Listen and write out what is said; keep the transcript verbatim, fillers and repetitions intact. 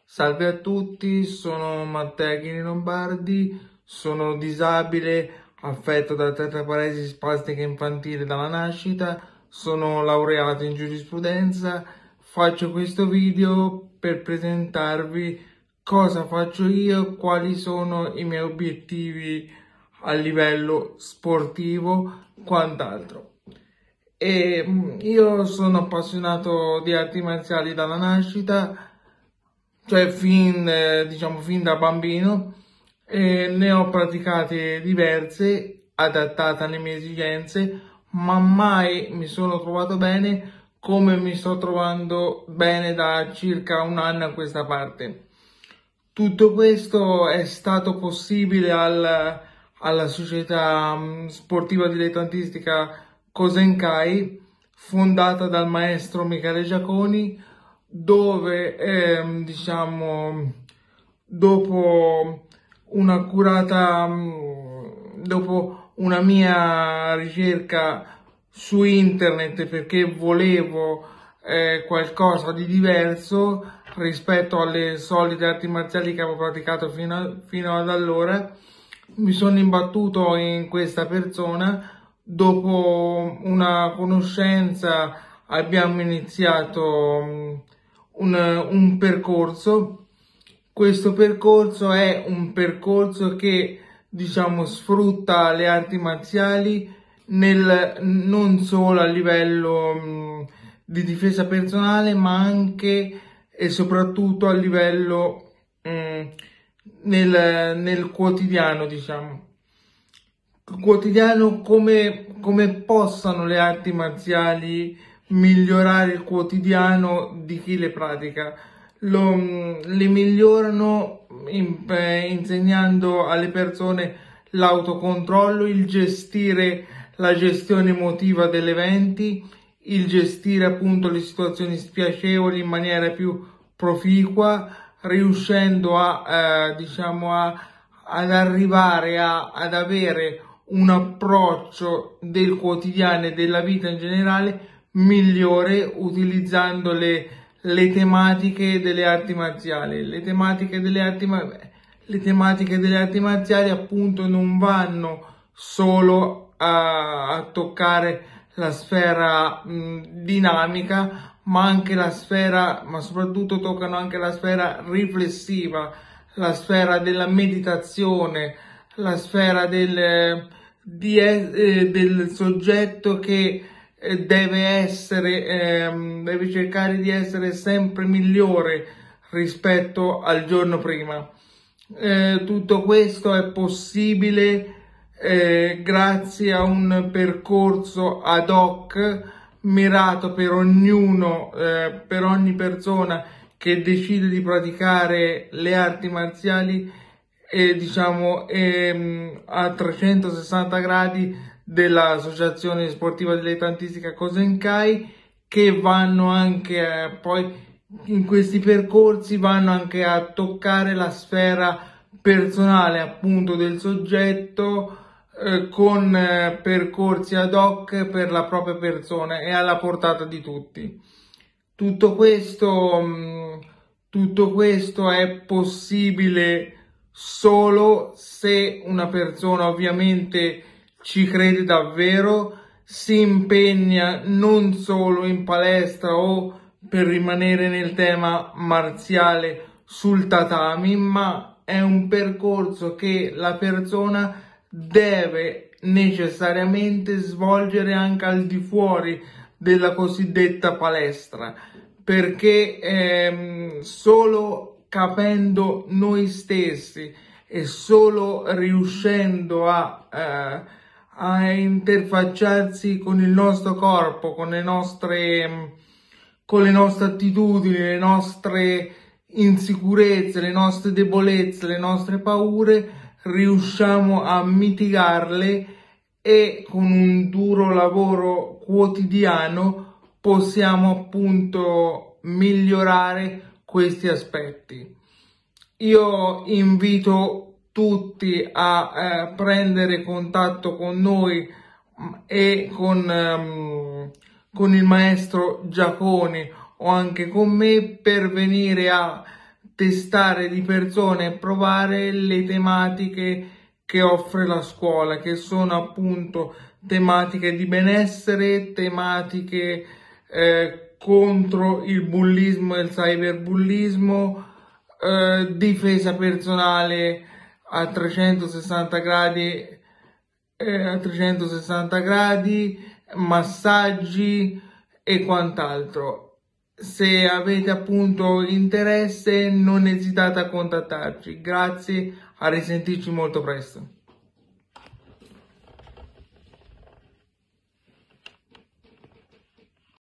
Salve a tutti, sono Matteo Ghini Lombardi, sono disabile, affetto da tetraparesi spastica infantile dalla nascita, sono laureato in giurisprudenza. Faccio questo video per presentarvi cosa faccio io, quali sono i miei obiettivi a livello sportivo, quant'altro. E io sono appassionato di arti marziali dalla nascita, cioè fin, eh, diciamo, fin da bambino, e ne ho praticate diverse, adattate alle mie esigenze, ma mai mi sono trovato bene come mi sto trovando bene da circa un anno a questa parte. Tutto questo è stato possibile al, alla società um, sportiva dilettantistica Kosenkai, fondata dal maestro Michele Giaconi, dove ehm, diciamo dopo un'accurata um, dopo una mia ricerca su internet, perché volevo eh, qualcosa di diverso rispetto alle solite arti marziali che avevo praticato fino, a, fino ad allora, mi sono imbattuto in questa persona. Dopo una conoscenza abbiamo iniziato um, un, un percorso. Questo percorso è un percorso che, diciamo, sfrutta le arti marziali nel, non solo a livello um, di difesa personale, ma anche e soprattutto a livello um, nel, nel quotidiano, diciamo. Quotidiano, come, come possano le arti marziali migliorare il quotidiano di chi le pratica. Lo, le migliorano in, eh, insegnando alle persone l'autocontrollo, il gestire la gestione emotiva degli eventi, il gestire appunto le situazioni spiacevoli in maniera più proficua, riuscendo a, eh, diciamo, a, ad arrivare a, ad avere un approccio del quotidiano e della vita in generale migliore, utilizzando le, le tematiche delle arti marziali. Le tematiche delle arti, le tematiche delle arti marziali appunto non vanno solo a, a toccare la sfera mh, dinamica, ma anche la sfera, ma soprattutto toccano anche la sfera riflessiva, la sfera della meditazione, la sfera del, di, eh, del soggetto che eh, deve essere, eh, deve cercare di essere sempre migliore rispetto al giorno prima. Eh, tutto questo è possibile eh, grazie a un percorso ad hoc mirato per ognuno, eh, per ogni persona che decide di praticare le arti marziali, e diciamo ehm, a trecentosessanta gradi dell'associazione sportiva dilettantistica Kosenkai, che vanno anche eh, poi in questi percorsi vanno anche a toccare la sfera personale appunto del soggetto, eh, con eh, percorsi ad hoc per la propria persona e alla portata di tutti. Tutto questo, mh, tutto questo è possibile solo se una persona ovviamente ci crede davvero, si impegna non solo in palestra o per rimanere nel tema marziale sul tatami, ma è un percorso che la persona deve necessariamente svolgere anche al di fuori della cosiddetta palestra, perché ehm, solo capendo noi stessi e solo riuscendo a, eh, a interfacciarsi con il nostro corpo, con le nostre, con le nostre attitudini, le nostre insicurezze, le nostre debolezze, le nostre paure, riusciamo a mitigarle e con un duro lavoro quotidiano possiamo appunto migliorare questi aspetti. Io invito tutti a eh, prendere contatto con noi e con, um, con il maestro Giaconi o anche con me per venire a testare di persona e provare le tematiche che offre la scuola, che sono appunto tematiche di benessere, tematiche eh, contro il bullismo e il cyberbullismo, eh, difesa personale a trecentosessanta gradi, eh, a trecentosessanta gradi, massaggi e quant'altro. Se avete appunto interesse, non esitate a contattarci. Grazie, a risentirci molto presto.